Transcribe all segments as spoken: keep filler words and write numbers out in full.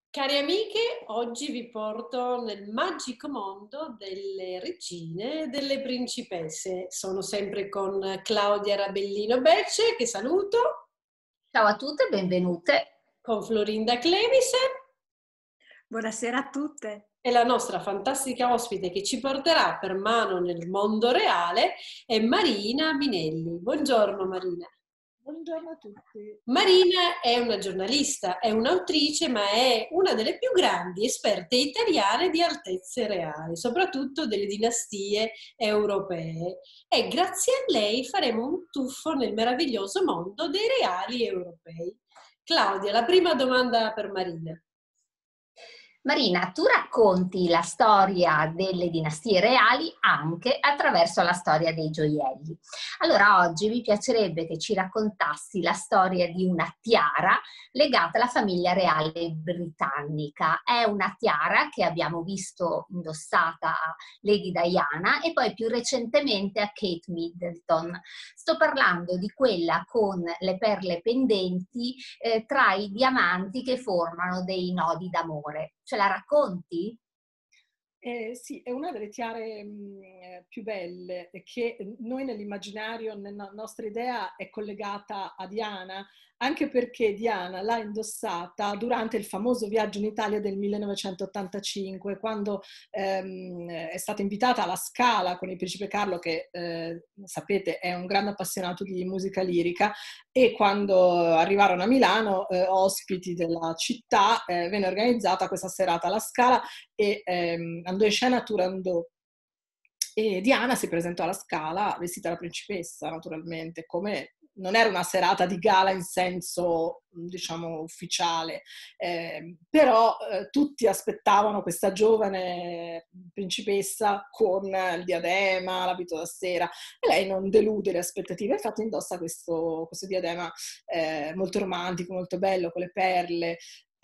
Cari amiche, oggi vi porto nel magico mondo delle regine e delle principesse. Sono sempre con Claudia Rabellino Becce, che saluto, Ciao a tutte, benvenute. con Florinda Clevisen Buonasera a tutte. e la nostra fantastica ospite che ci porterà per mano nel mondo reale è Marina Minelli. Buongiorno Marina. Buongiorno a tutti. Marina è una giornalista, è un'autrice, ma è una delle più grandi esperte italiane di altezze reali, soprattutto delle dinastie europee. E grazie a lei faremo un tuffo nel meraviglioso mondo dei reali europei. Claudia, la prima domanda per Marina. Marina, tu racconti la storia delle dinastie reali anche attraverso la storia dei gioielli. Allora oggi mi piacerebbe che ci raccontassi la storia di una tiara legata alla famiglia reale britannica. È una tiara che abbiamo visto indossata a Lady Diana e poi più recentemente a Kate Middleton. Sto parlando di quella con le perle pendenti eh, tra i diamanti che formano dei nodi d'amore. Ce la racconti? Eh, sì, è una delle tiare mh, più belle che noi nell'immaginario, nella nostra idea, è collegata a Diana, anche perché Diana l'ha indossata durante il famoso viaggio in Italia del millenovecentottantacinque, quando ehm, è stata invitata alla Scala con il principe Carlo, che eh, sapete è un grande appassionato di musica lirica, e quando arrivarono a Milano, eh, ospiti della città, eh, venne organizzata questa serata alla Scala e ehm, andò in scena Turandot. E Diana si presentò alla Scala vestita da principessa, naturalmente, come non era una serata di gala in senso, diciamo, ufficiale, eh, però eh, tutti aspettavano questa giovane principessa con il diadema, l'abito da sera, e lei non delude le aspettative, infatti indossa questo, questo diadema eh, molto romantico, molto bello, con le perle,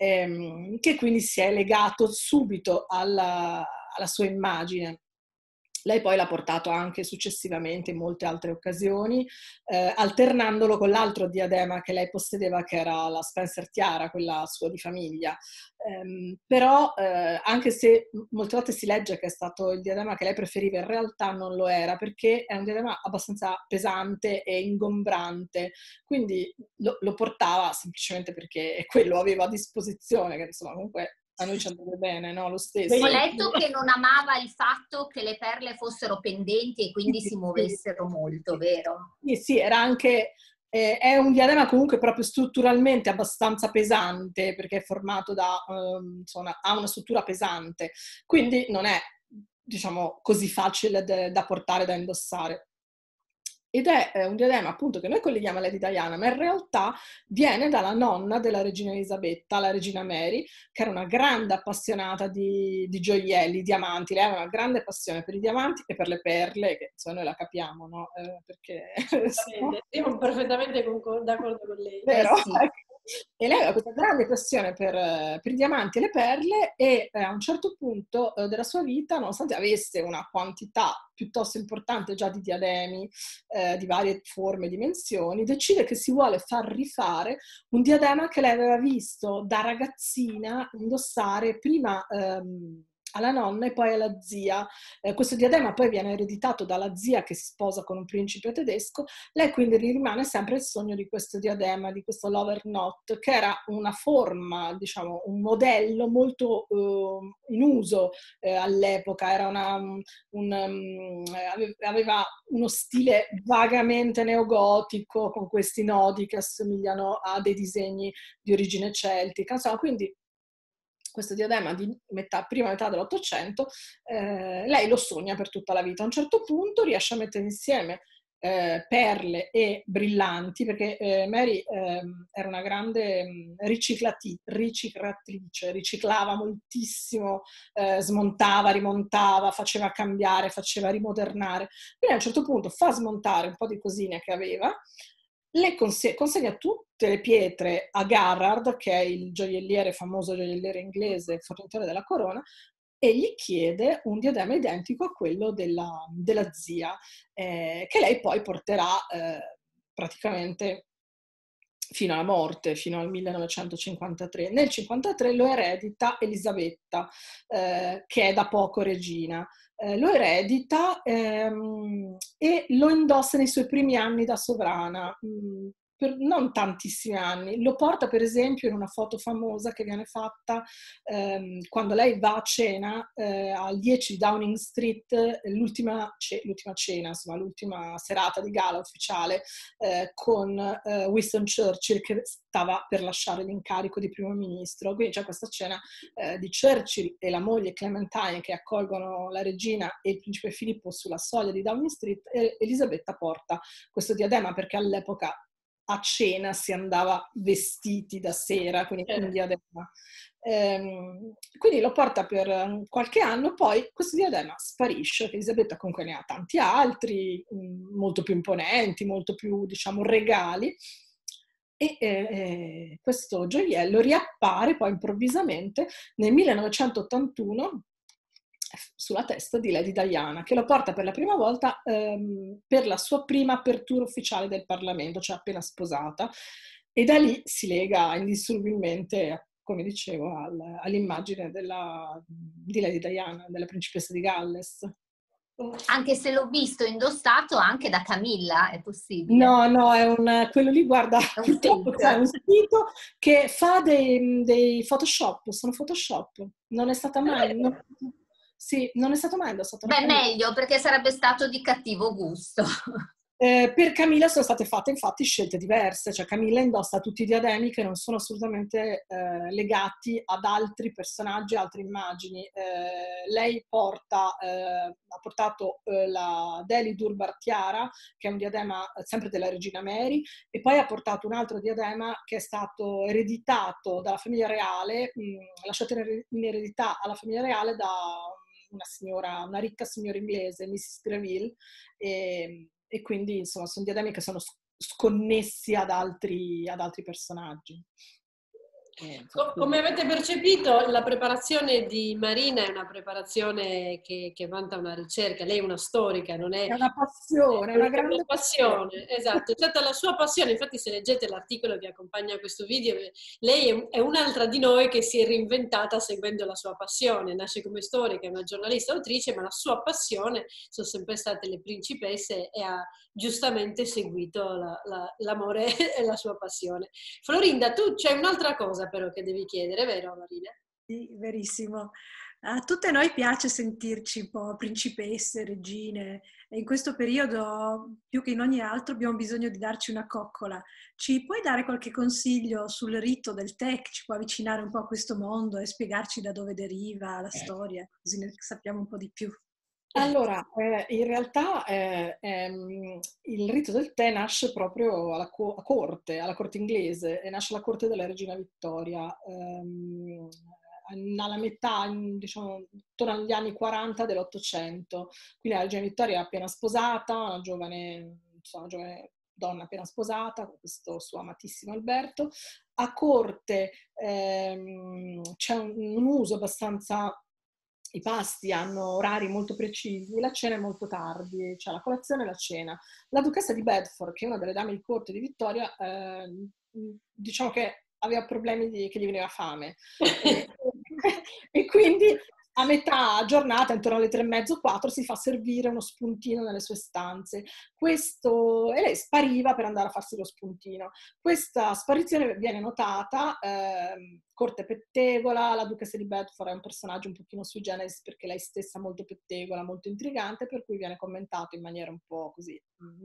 ehm, che quindi si è legato subito alla, alla sua immagine. Lei poi l'ha portato anche successivamente in molte altre occasioni, eh, alternandolo con l'altro diadema che lei possedeva, che era la Spencer Tiara, quella sua di famiglia. Um, però, eh, anche se molte volte si legge che è stato il diadema che lei preferiva, in realtà non lo era, perché è un diadema abbastanza pesante e ingombrante, quindi lo, lo portava semplicemente perché quello aveva a disposizione, che insomma comunque a noi ci andrebbe bene, no? Lo stesso. Ho letto che non amava il fatto che le perle fossero pendenti e quindi si muovessero molto, vero? Sì, sì, era anche, eh, è un diadema comunque proprio strutturalmente abbastanza pesante, perché è formato da, ehm, insomma, ha una struttura pesante, quindi non è, diciamo, così facile de- da portare, da indossare. Ed è eh, un diadema appunto che noi colleghiamo a Lady Diana, ma in realtà viene dalla nonna della regina Elisabetta, la regina Mary, che era una grande appassionata di, di gioielli, diamanti. Lei aveva una grande passione per i diamanti e per le perle, che insomma noi la capiamo, no? Eh, perché Assolutamente. Io sono perfettamente concor- d'accordo con lei. Eh vero? sì. E lei aveva questa grande passione per, eh, per i diamanti e le perle e eh, a un certo punto eh, della sua vita, nonostante avesse una quantità piuttosto importante già di diademi eh, di varie forme e dimensioni, decide che si vuole far rifare un diadema che lei aveva visto da ragazzina indossare prima ehm, alla nonna e poi alla zia. Eh, questo diadema poi viene ereditato dalla zia che si sposa con un principe tedesco. Lei quindi rimane sempre il sogno di questo diadema, di questo lover knot, che era una forma, diciamo, un modello molto eh, in uso eh, all'epoca, era una, un, um, aveva uno stile vagamente neogotico, con questi nodi che assomigliano a dei disegni di origine celtica, insomma, quindi questo diadema di metà, prima metà dell'Ottocento, eh, lei lo sogna per tutta la vita. A un certo punto riesce a mettere insieme eh, perle e brillanti, perché eh, Mary eh, era una grande mh, riciclati, riciclatrice, riciclava moltissimo, eh, smontava, rimontava, faceva cambiare, faceva rimodernare. Quindi a un certo punto fa smontare un po' di cosine che aveva, le conse- consegna tutte le pietre a Garrard, che è il gioielliere, famoso gioielliere inglese, fornitore della corona, e gli chiede un diadema identico a quello della, della zia, eh, che lei poi porterà eh, praticamente fino alla morte, fino al millenovecentocinquantatré. Nel cinquantatré lo eredita Elisabetta, eh, che è da poco regina. Eh, lo eredita ehm, e lo indossa nei suoi primi anni da sovrana. Mh, per non tantissimi anni, lo porta per esempio in una foto famosa che viene fatta ehm, quando lei va a cena eh, al dieci Downing Street, l'ultima, ce- l'ultima cena, insomma l'ultima serata di gala ufficiale eh, con eh, Winston Churchill che stava per lasciare l'incarico di primo ministro. Quindi c'è questa scena eh, di Churchill e la moglie Clementine che accolgono la regina e il principe Filippo sulla soglia di Downing Street e Elisabetta porta questo diadema perché all'epoca a cena si andava vestiti da sera, quindi un diadema. Ehm, quindi lo porta per qualche anno, poi questo diadema sparisce, che Elisabetta comunque ne ha tanti altri, molto più imponenti, molto più, diciamo, regali, e eh, questo gioiello riappare poi improvvisamente nel millenovecentottantuno sulla testa di Lady Diana, che lo porta per la prima volta ehm, per la sua prima apertura ufficiale del Parlamento, cioè appena sposata, e da lì si lega indissolubilmente, come dicevo, al, all'immagine della, di Lady Diana, della principessa di Galles. Anche se l'ho visto indossato anche da Camilla, è possibile? No, no, è un, quello lì, guarda, È un purtroppo fake. c'è un sito che fa dei, dei Photoshop, sono Photoshop, non è stata mai, non, sì, non è stato mai indossato da Beh, Camilla. meglio, perché sarebbe stato di cattivo gusto. Eh, per Camilla sono state fatte infatti scelte diverse, cioè Camilla indossa tutti i diademi che non sono assolutamente eh, legati ad altri personaggi, altre immagini. Eh, lei porta, eh, ha portato eh, la Delidur Bartiara, che è un diadema sempre della regina Mary, e poi ha portato un altro diadema che è stato ereditato dalla famiglia reale, mh, lasciato in eredità alla famiglia reale da una signora, una ricca signora inglese, missus Greville, e, e quindi insomma sono diademi che sono sconnessi ad altri, ad altri personaggi. Eh, come avete percepito, la preparazione di Marina è una preparazione che, che vanta una ricerca, lei è una storica, non è, è una passione, è una una grande passione, passione. esatto, è stata la sua passione, infatti se leggete l'articolo che accompagna questo video, lei è, è un'altra di noi che si è reinventata seguendo la sua passione, nasce come storica, è una giornalista autrice, ma la sua passione sono sempre state le principesse e ha giustamente seguito la, la, l'amore e la sua passione. Florinda, tu c'è un'altra cosa però che devi chiedere, vero Marina? Sì, verissimo. A tutte noi piace sentirci un po' principesse, regine, e in questo periodo, più che in ogni altro, abbiamo bisogno di darci una coccola. Ci puoi dare qualche consiglio sul rito del tè che ci può avvicinare un po' a questo mondo e spiegarci da dove deriva la storia, così ne sappiamo un po' di più? Allora, eh, in realtà eh, ehm, il rito del tè nasce proprio alla co- a corte, alla corte inglese, e nasce alla corte della regina Vittoria, ehm, alla metà, diciamo, intorno agli anni quaranta dell'Ottocento. Quindi la regina Vittoria è appena sposata, una giovane, insomma, una giovane donna appena sposata, con questo suo amatissimo Alberto. A corte ehm, c'è un, un uso abbastanza... I pasti hanno orari molto precisi, la cena è molto tardi, cioè la colazione e la cena. La duchessa di Bedford, che è una delle dame di corte di Vittoria, eh, diciamo che aveva problemi di, che gli veniva fame. E, e quindi a metà giornata, intorno alle tre e mezzo, quattro, si fa servire uno spuntino nelle sue stanze. Questo, e lei spariva per andare a farsi lo spuntino. Questa sparizione viene notata, eh, corte pettegola, la duchessa di Bedford è un personaggio un pochino sui generis perché lei stessa è molto pettegola, molto intrigante, per cui viene commentato in maniera un po' così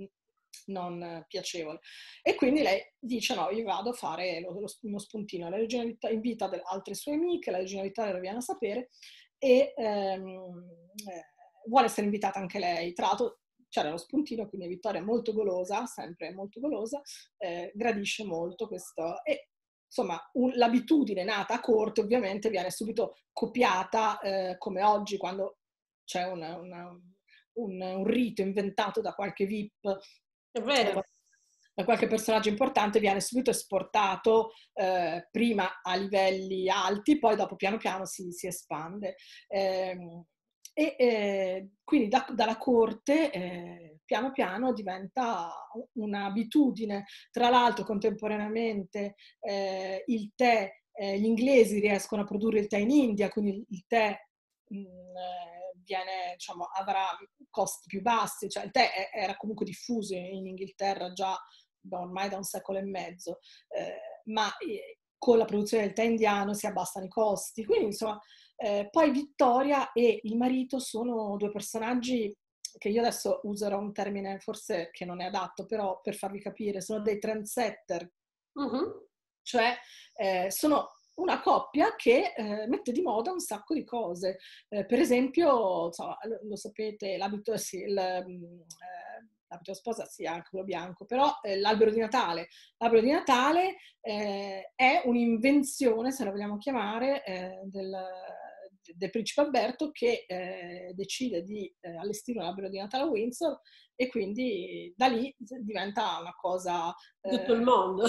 non piacevole. E quindi lei dice no, io vado a fare lo, lo, uno spuntino. La regina Vittoria invita delle altre sue amiche, la regina Vittoria lo viene a sapere e ehm, eh, vuole essere invitata anche lei. Tra l'altro c'era lo spuntino, quindi Vittoria è molto golosa, sempre molto golosa, eh, gradisce molto questo. E insomma, un, l'abitudine nata a corte ovviamente viene subito copiata, eh, come oggi quando c'è una, una, un, un rito inventato da qualche V I P, È vero. da, da qualche personaggio importante, viene subito esportato eh, prima a livelli alti, poi dopo piano piano si, si espande. Eh, e eh, quindi da, dalla corte eh, piano piano diventa un'abitudine. Tra l'altro contemporaneamente eh, il tè, eh, gli inglesi riescono a produrre il tè in India, quindi il tè mh, viene, diciamo, avrà costi più bassi, cioè il tè era comunque diffuso in Inghilterra già ormai da un secolo e mezzo, eh, ma eh, con la produzione del tè indiano si abbassano i costi. Quindi insomma, eh, poi Vittoria e il marito sono due personaggi che io adesso userò un termine forse che non è adatto, però per farvi capire, sono dei trendsetter, uh-huh. Cioè eh, sono una coppia che eh, mette di moda un sacco di cose. Eh, per esempio, insomma, lo, lo sapete, l'abito, sì, il, eh, l'abito da sposa sì, anche quello bianco, però eh, l'albero di Natale. L'albero di Natale eh, è un'invenzione, se la vogliamo chiamare, eh, del, del principe Alberto, che eh, decide di eh, allestire un albero di Natale a Windsor, e quindi da lì diventa una cosa... Eh, tutto il mondo.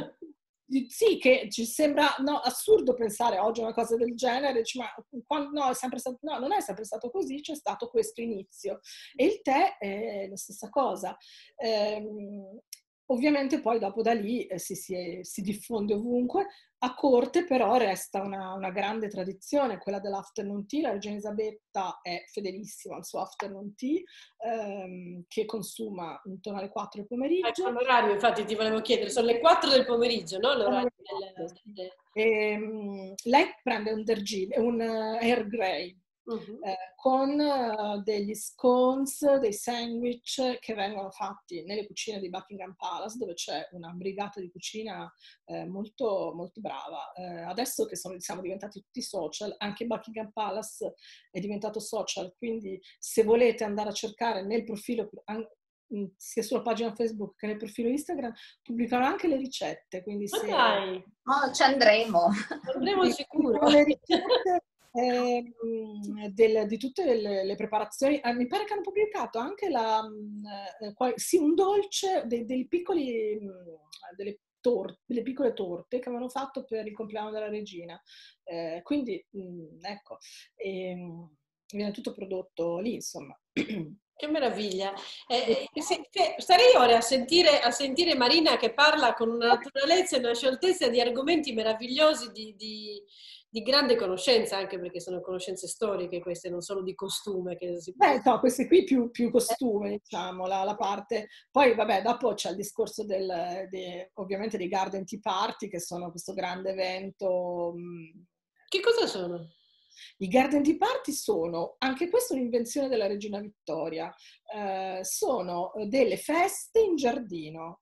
Sì, che ci sembra no, assurdo pensare oggi a una cosa del genere, ma quando, no, è sempre stato, no, non è sempre stato così, c'è stato questo inizio. E il tè è la stessa cosa. Ehm, ovviamente poi dopo da lì eh, si, si, si diffonde ovunque. A corte però resta una, una grande tradizione, quella dell'afternoon tea. La regina Elisabetta è fedelissima al suo afternoon tea, ehm, che consuma intorno alle quattro del pomeriggio. Ecco l'orario, infatti ti volevo chiedere, sono le quattro del pomeriggio, no? L'orario del, del... E, um, lei prende un Darjeeling, un uh, Earl Grey, uh-huh. eh, con uh, degli scones, dei sandwich che vengono fatti nelle cucine di Buckingham Palace, dove c'è una brigata di cucina eh, molto, molto brava. Eh, adesso che sono, siamo diventati tutti social, anche Buckingham Palace è diventato social, quindi se volete andare a cercare nel profilo, sia sulla pagina Facebook che nel profilo Instagram, pubblicano anche le ricette, quindi se... dai. Oh, ci andremo. Andremo sicuro. Le ricette eh, del, di tutte le, le preparazioni, eh, mi pare che hanno pubblicato anche la, eh, sì, un dolce, dei, dei piccoli, delle torte, delle piccole torte che avevano fatto per il compleanno della regina. Eh, quindi, mh, ecco, eh, viene tutto prodotto lì, insomma. Che meraviglia! Eh, eh, se, che, starei ore a sentire, a sentire Marina che parla con una naturalezza e una scioltezza di argomenti meravigliosi, di, di, di grande conoscenza, anche perché sono conoscenze storiche queste, non solo di costume. Che si può... Beh, no, queste qui più, più costume, diciamo, la, la parte... Poi, vabbè, dopo c'è il discorso del, de, ovviamente dei Garden Tea Party, che sono questo grande evento... Mh. Che cosa sono? I Garden Tea Party sono, anche questa è un'invenzione della regina Vittoria, eh, sono delle feste in giardino.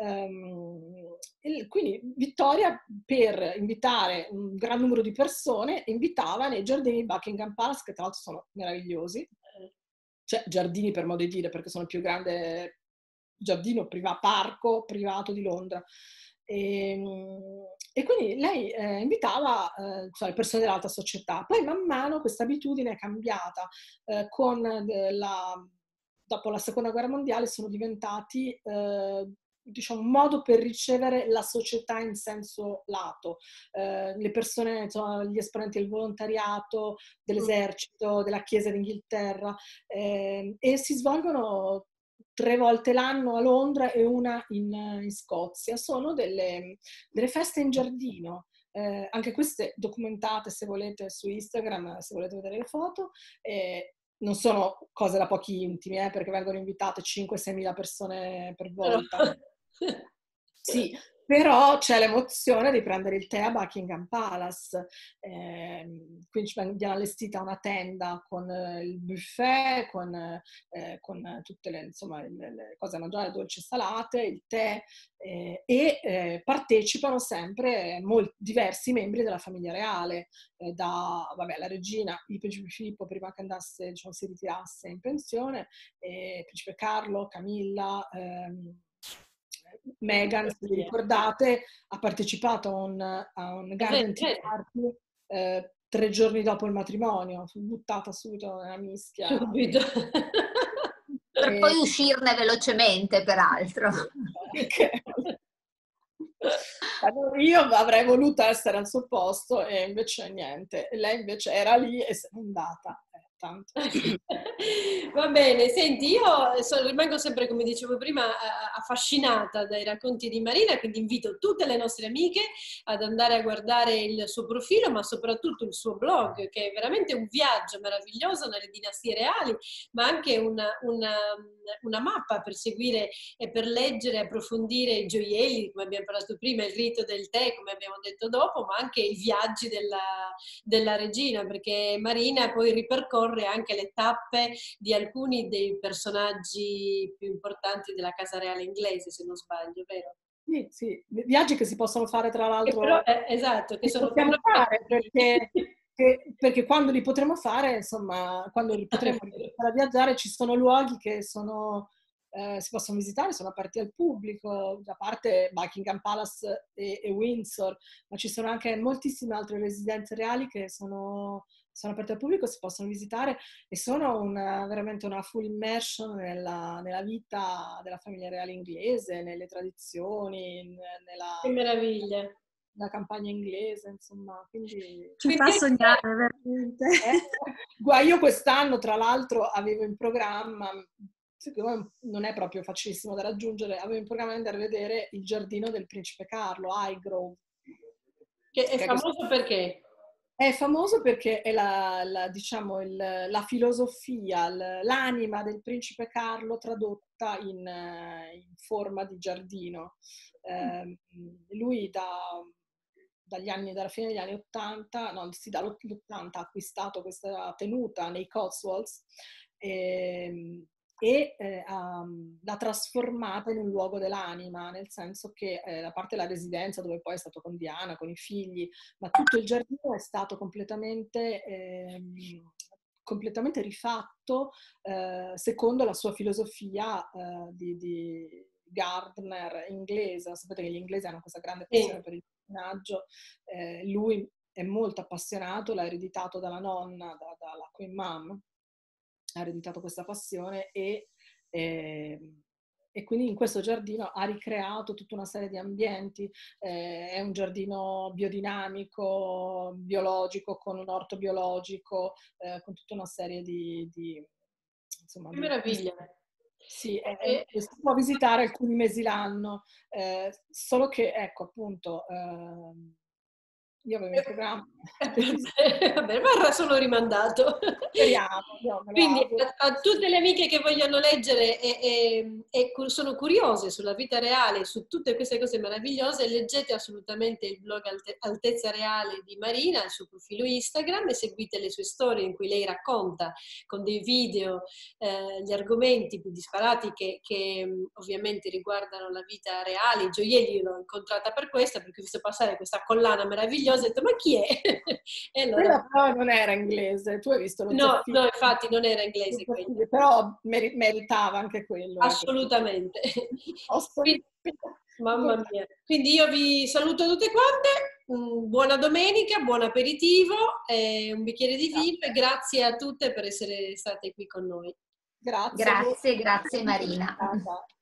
Um, quindi Vittoria, per invitare un gran numero di persone, invitava nei giardini di Buckingham Palace, che tra l'altro sono meravigliosi, cioè giardini per modo di dire, perché sono il più grande giardino privato, parco privato di Londra. E, e quindi lei eh, invitava eh, cioè, le persone dell'alta società. Poi man mano questa abitudine è cambiata. Eh, con la, dopo la seconda guerra mondiale sono diventati eh, diciamo, un modo per ricevere la società in senso lato. Eh, le persone, insomma, gli esponenti del volontariato, dell'esercito, della Chiesa d'Inghilterra, eh, e si svolgono tre volte l'anno a Londra e una in, in Scozia. Sono delle, delle feste in giardino, eh, anche queste documentate se volete su Instagram, se volete vedere le foto. Eh, non sono cose da pochi intimi, eh, perché vengono invitate cinque sei mila persone per volta. Sì, però c'è l'emozione di prendere il tè a Buckingham Palace, eh, quindi viene allestita una tenda con eh, il buffet, con, eh, con tutte le, insomma, le, le cose da mangiare, dolci e salate, il tè, eh, e eh, partecipano sempre molti, diversi membri della famiglia reale, eh, da vabbè, la regina, il principe Filippo prima che andasse, diciamo, si ritirasse in pensione, eh, il principe Carlo, Camilla, ehm, Meghan, se vi ricordate, ha partecipato a un, a un Garden Tea Party eh, tre giorni dopo il matrimonio, fu buttata subito nella mischia. Subito. Per e... poi uscirne velocemente, peraltro. Io avrei voluto essere al suo posto e invece niente, lei invece era lì e se n'è andata. tanto. Va bene, senti, io so, rimango sempre, come dicevo prima, affascinata dai racconti di Marina, quindi invito tutte le nostre amiche ad andare a guardare il suo profilo, ma soprattutto il suo blog, che è veramente un viaggio meraviglioso nelle dinastie reali, ma anche una, una, una mappa per seguire e per leggere e approfondire i gioielli, come abbiamo parlato prima, il rito del tè, come abbiamo detto dopo, ma anche i viaggi della, della regina, perché Marina poi ripercorre anche le tappe di alcuni dei personaggi più importanti della casa reale inglese, se non sbaglio, vero? Sì, sì, viaggi che si possono fare tra l'altro. Però, eh, esatto, che sono possiamo fare perché, che, perché quando li potremo fare, insomma, quando li potremo iniziare a viaggiare, ci sono luoghi che sono, eh, si possono visitare, sono aperti al pubblico, a parte Buckingham Palace e, e Windsor, ma ci sono anche moltissime altre residenze reali che sono, sono aperte al pubblico, si possono visitare e sono una, veramente una full immersion nella, nella vita della famiglia reale inglese, nelle tradizioni, nella, che meraviglia! la campagna inglese, insomma, quindi... Ci fa sognare veramente. Eh, io quest'anno, tra l'altro, avevo in programma, secondo me non è proprio facilissimo da raggiungere, avevo in programma di andare a vedere il giardino del principe Carlo, Highgrove. Che è famoso perché? È famoso perché è la, la, diciamo, il, la filosofia, l'anima del principe Carlo tradotta in, in forma di giardino. Eh, lui da, dagli anni, dalla fine degli anni ottanta, no, sì, dall'ottanta ha acquistato questa tenuta nei Cotswolds e, e eh, um, l'ha trasformata in un luogo dell'anima, nel senso che eh, a parte la residenza dove poi è stato con Diana, con i figli, ma tutto il giardino è stato completamente, eh, completamente rifatto eh, secondo la sua filosofia eh, di, di Gardner inglese. Sapete che gli inglesi hanno questa grande passione sì. per il giardinaggio, eh, lui è molto appassionato, l'ha ereditato dalla nonna, da, dalla Queen Mum, ha ereditato questa passione e, eh, e quindi in questo giardino ha ricreato tutta una serie di ambienti, eh, è un giardino biodinamico, biologico, con un orto biologico, eh, con tutta una serie di... di insomma, che di, meraviglia! Sì, eh, si può visitare alcuni mesi l'anno, eh, solo che, ecco, appunto... Eh, io avevo in programma. Vabbè, verrà solo rimandato. Speriamo. No, Quindi a, a tutte le amiche che vogliono leggere e, e, e sono curiose sulla vita reale, su tutte queste cose meravigliose, leggete assolutamente il blog Alte, Altezza Reale di Marina, il suo profilo Instagram, e seguite le sue storie in cui lei racconta con dei video eh, gli argomenti più disparati che, che ovviamente riguardano la vita reale. I gioielli io l'ho incontrata per questo, perché ho visto passare questa collana meravigliosa e ho detto ma chi è? E allora... Quella però non era inglese, tu hai visto lo No, Zaffiro. no, infatti non era inglese quello. Però meri- meritava anche quello. Assolutamente. Eh, Quindi, mamma mia. Quindi io vi saluto tutte quante, buona domenica, buon aperitivo, e un bicchiere di vino e grazie a tutte per essere state qui con noi. Grazie. Grazie, grazie Marina.